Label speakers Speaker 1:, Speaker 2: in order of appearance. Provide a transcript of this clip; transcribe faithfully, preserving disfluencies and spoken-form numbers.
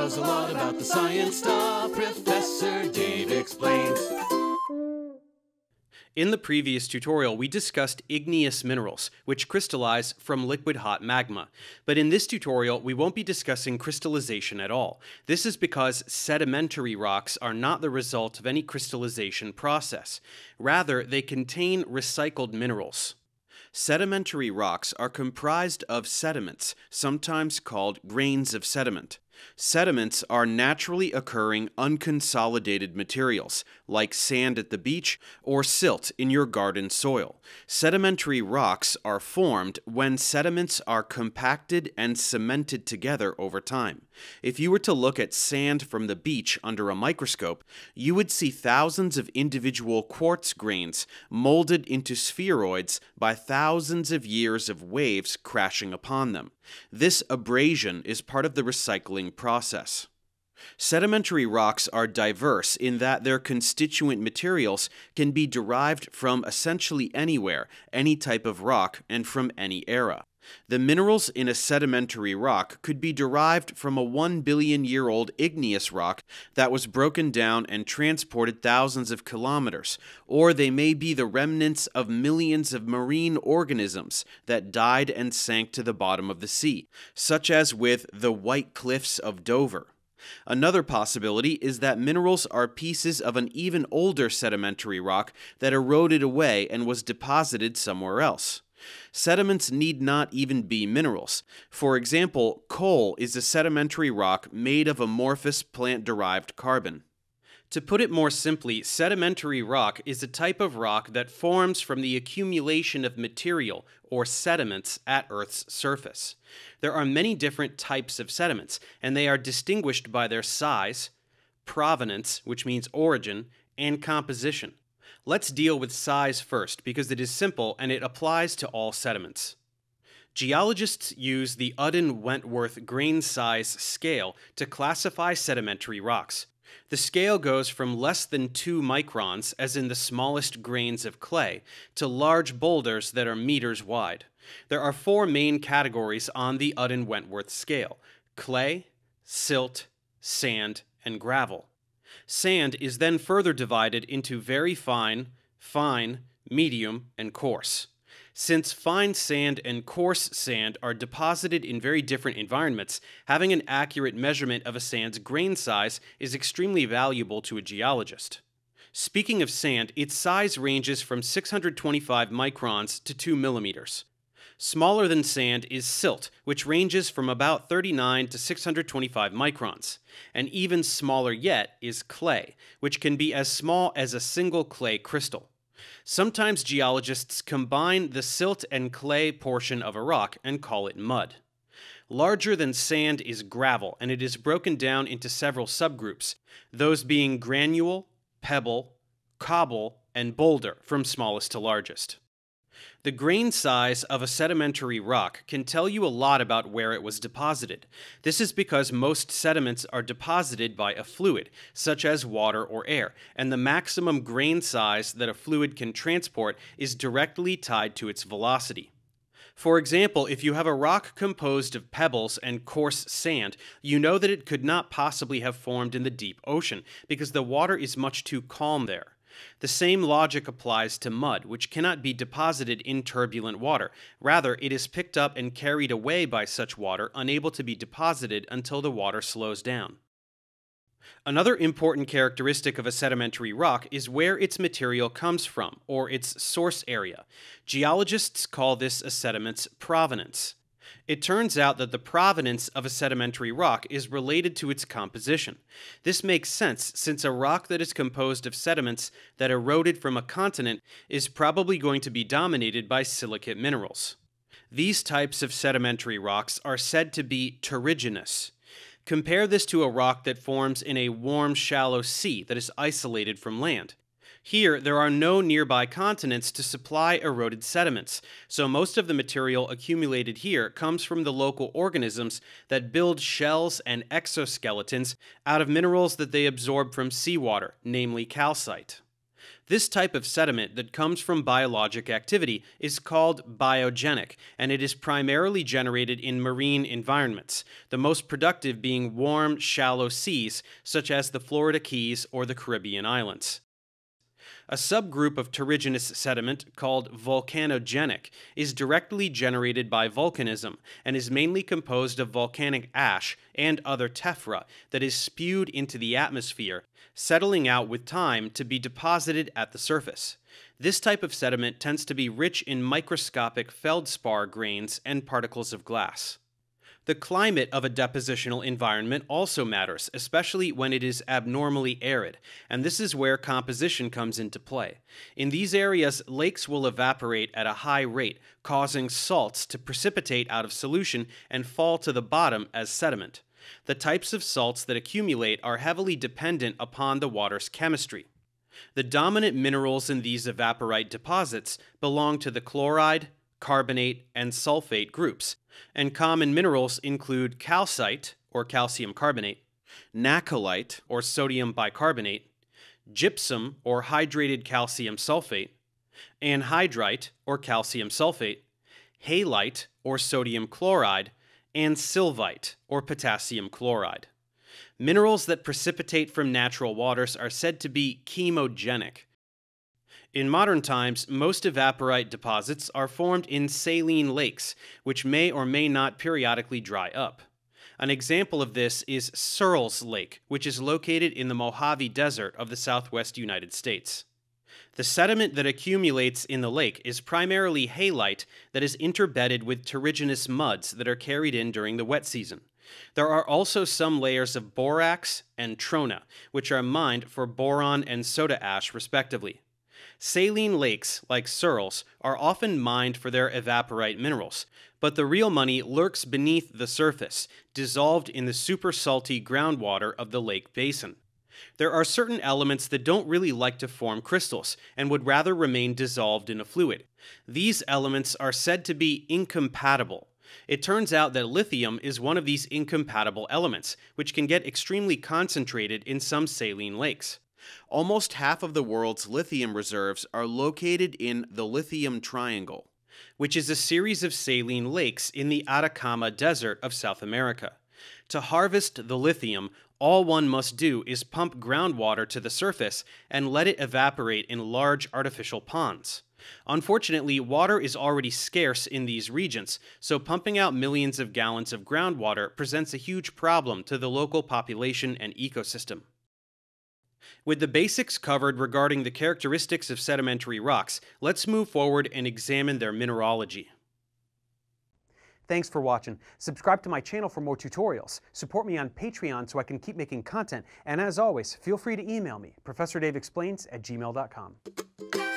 Speaker 1: knows a lot about the science stuff. Professor Dave explains.
Speaker 2: In the previous tutorial, we discussed igneous minerals, which crystallize from liquid hot magma. But in this tutorial, we won't be discussing crystallization at all. This is because sedimentary rocks are not the result of any crystallization process. Rather, they contain recycled minerals. Sedimentary rocks are comprised of sediments, sometimes called grains of sediment. Sediments are naturally occurring unconsolidated materials, like sand at the beach or silt in your garden soil. Sedimentary rocks are formed when sediments are compacted and cemented together over time. If you were to look at sand from the beach under a microscope, you would see thousands of individual quartz grains molded into spheroids by thousands of years of waves crashing upon them. This abrasion is part of the recycling process. Sedimentary rocks are diverse in that their constituent materials can be derived from essentially anywhere, any type of rock, and from any era. The minerals in a sedimentary rock could be derived from a one billion year old igneous rock that was broken down and transported thousands of kilometers, or they may be the remnants of millions of marine organisms that died and sank to the bottom of the sea, such as with the White Cliffs of Dover. Another possibility is that minerals are pieces of an even older sedimentary rock that eroded away and was deposited somewhere else. Sediments need not even be minerals. For example, coal is a sedimentary rock made of amorphous plant-derived carbon. To put it more simply, sedimentary rock is a type of rock that forms from the accumulation of material, or sediments, at Earth's surface. There are many different types of sediments, and they are distinguished by their size, provenance, which means origin, and composition. Let's deal with size first, because it is simple and it applies to all sediments. Geologists use the udden-wentworth grain size scale to classify sedimentary rocks. The scale goes from less than two microns, as in the smallest grains of clay, to large boulders that are meters wide. There are four main categories on the udden-wentworth scale: clay, silt, sand, and gravel. Sand is then further divided into very fine, fine, medium, and coarse. Since fine sand and coarse sand are deposited in very different environments, having an accurate measurement of a sand's grain size is extremely valuable to a geologist. Speaking of sand, its size ranges from six hundred twenty-five microns to two millimeters. Smaller than sand is silt, which ranges from about thirty-nine to six hundred twenty-five microns. And even smaller yet is clay, which can be as small as a single clay crystal. Sometimes geologists combine the silt and clay portion of a rock and call it mud. Larger than sand is gravel, and it is broken down into several subgroups, those being granule, pebble, cobble, and boulder from smallest to largest. The grain size of a sedimentary rock can tell you a lot about where it was deposited. This is because most sediments are deposited by a fluid, such as water or air, and the maximum grain size that a fluid can transport is directly tied to its velocity. For example, if you have a rock composed of pebbles and coarse sand, you know that it could not possibly have formed in the deep ocean, because the water is much too calm there. The same logic applies to mud, which cannot be deposited in turbulent water. Rather, it is picked up and carried away by such water, unable to be deposited until the water slows down. Another important characteristic of a sedimentary rock is where its material comes from, or its source area. Geologists call this a sediment's provenance. It turns out that the provenance of a sedimentary rock is related to its composition. This makes sense, since a rock that is composed of sediments that eroded from a continent is probably going to be dominated by silicate minerals. These types of sedimentary rocks are said to be terrigenous. Compare this to a rock that forms in a warm, shallow sea that is isolated from land. Here, there are no nearby continents to supply eroded sediments, so most of the material accumulated here comes from the local organisms that build shells and exoskeletons out of minerals that they absorb from seawater, namely calcite. This type of sediment that comes from biologic activity is called biogenic, and it is primarily generated in marine environments, the most productive being warm, shallow seas such as the Florida Keys or the Caribbean islands. A subgroup of terrigenous sediment, called volcanogenic, is directly generated by volcanism and is mainly composed of volcanic ash and other tephra that is spewed into the atmosphere, settling out with time to be deposited at the surface. This type of sediment tends to be rich in microscopic feldspar grains and particles of glass. The climate of a depositional environment also matters, especially when it is abnormally arid, and this is where composition comes into play. In these areas, lakes will evaporate at a high rate, causing salts to precipitate out of solution and fall to the bottom as sediment. The types of salts that accumulate are heavily dependent upon the water's chemistry. The dominant minerals in these evaporite deposits belong to the chloride, carbonate, and sulfate groups, and common minerals include calcite, or calcium carbonate, nacolite, or sodium bicarbonate, gypsum, or hydrated calcium sulfate, anhydrite, or calcium sulfate, halite, or sodium chloride, and sylvite, or potassium chloride. Minerals that precipitate from natural waters are said to be chemogenic. In modern times, most evaporite deposits are formed in saline lakes, which may or may not periodically dry up. An example of this is Searles Lake, which is located in the Mojave Desert of the southwest United States. The sediment that accumulates in the lake is primarily halite that is interbedded with terrigenous muds that are carried in during the wet season. There are also some layers of borax and trona, which are mined for boron and soda ash respectively. Saline lakes, like Searles, are often mined for their evaporite minerals, but the real money lurks beneath the surface, dissolved in the super salty groundwater of the lake basin. There are certain elements that don't really like to form crystals and would rather remain dissolved in a fluid. These elements are said to be incompatible. It turns out that lithium is one of these incompatible elements, which can get extremely concentrated in some saline lakes. Almost half of the world's lithium reserves are located in the Lithium Triangle, which is a series of saline lakes in the Atacama Desert of South America. To harvest the lithium, all one must do is pump groundwater to the surface and let it evaporate in large artificial ponds. Unfortunately, water is already scarce in these regions, so pumping out millions of gallons of groundwater presents a huge problem to the local population and ecosystem. With the basics covered regarding the characteristics of sedimentary rocks, let's move forward and examine their mineralogy.
Speaker 3: Thanks for watching. Subscribe to my channel for more tutorials. Support me on Patreon so I can keep making content. And as always, feel free to email me, Professor Dave Explains at gmail dot com.